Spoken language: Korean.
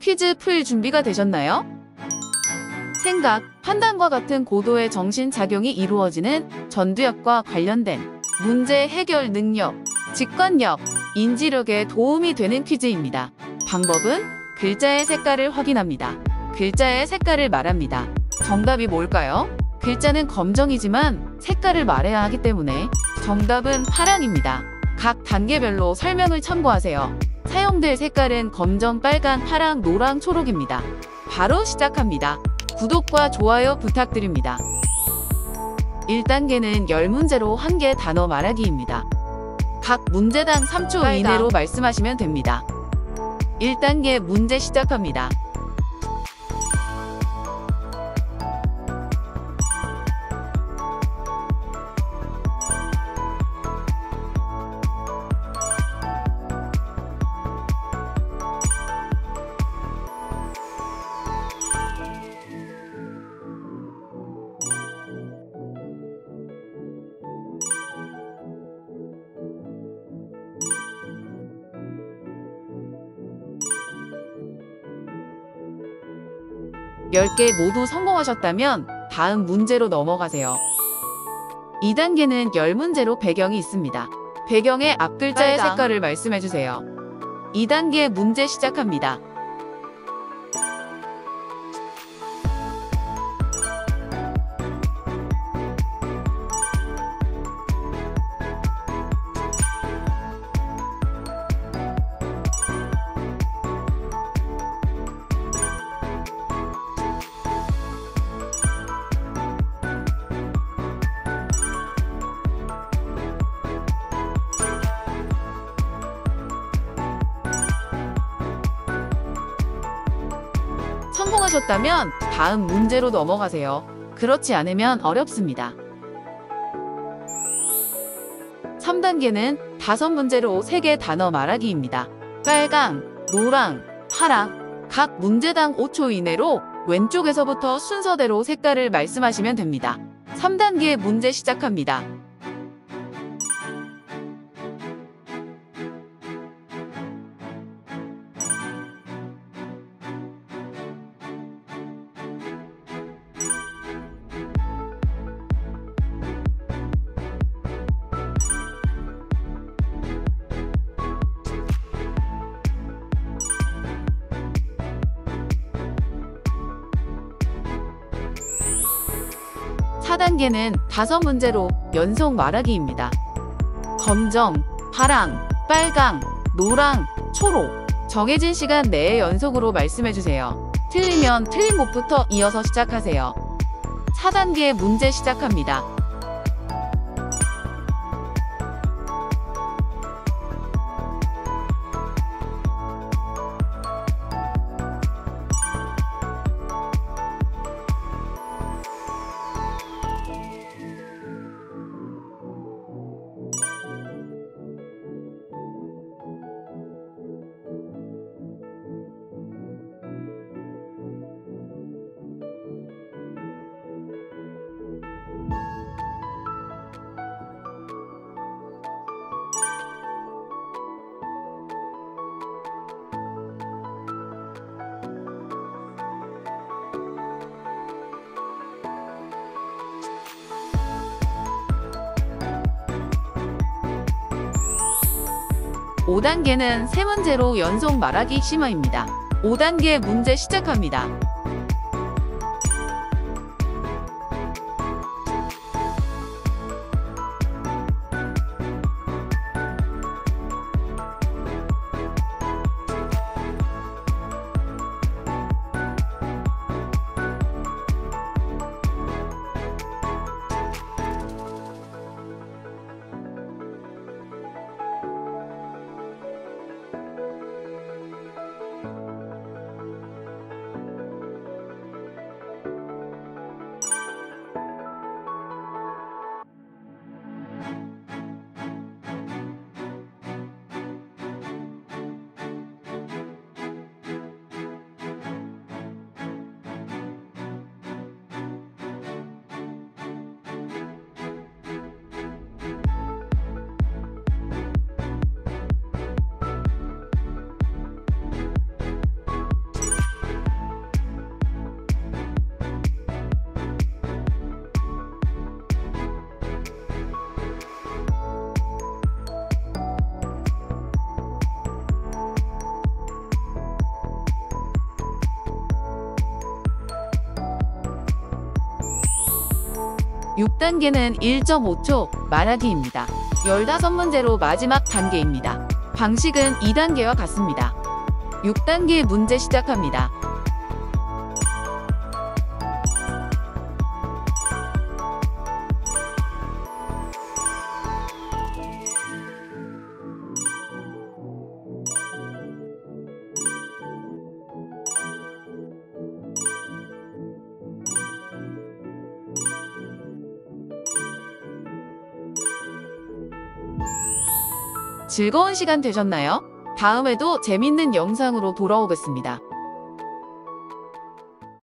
퀴즈 풀 준비가 되셨나요? 생각, 판단과 같은 고도의 정신작용이 이루어지는 전두엽과 관련된 문제 해결 능력, 직관력, 인지력에 도움이 되는 퀴즈입니다. 방법은 글자의 색깔을 확인합니다. 글자의 색깔을 말합니다. 정답이 뭘까요? 글자는 검정이지만 색깔을 말해야 하기 때문에 정답은 파랑입니다. 각 단계별로 설명을 참고하세요. 사용될 색깔은 검정, 빨간, 파랑, 노랑, 초록입니다. 바로 시작합니다. 구독과 좋아요 부탁드립니다. 1단계는 10문제로 1개 단어 말하기입니다. 각 문제당 3초 이내로 말씀하시면 됩니다. 1단계 문제 시작합니다. (10개) 모두 성공하셨다면 다음 문제로 넘어가세요. 2단계는 10문제로 배경이 있습니다. 배경의 앞글자의 색깔을 말씀해주세요. 2단계 문제 시작합니다. 성공하셨다면 다음 문제로 넘어가세요. 그렇지 않으면 어렵습니다. 3단계는 5문제로 3개 단어 말하기입니다. 빨강, 노랑, 파랑. 각 문제당 5초 이내로 왼쪽에서부터 순서대로 색깔을 말씀하시면 됩니다. 3단계 문제 시작합니다. (4단계는) 5문제로 연속 말하기입니다. 검정, 파랑, 빨강, 노랑, 초록. 정해진 시간 내에 연속으로 말씀해주세요. 틀리면 틀린 곳부터 이어서 시작하세요. 4단계 문제 시작합니다. (5단계는) 3문제로 연속 말하기 심화입니다. 5단계 문제 시작합니다. 6단계는 1.5초 말하기입니다. 15문제로 마지막 단계입니다. 방식은 2단계와 같습니다. 6단계 문제 시작합니다. 즐거운 시간 되셨나요? 다음에도 재밌는 영상으로 돌아오겠습니다.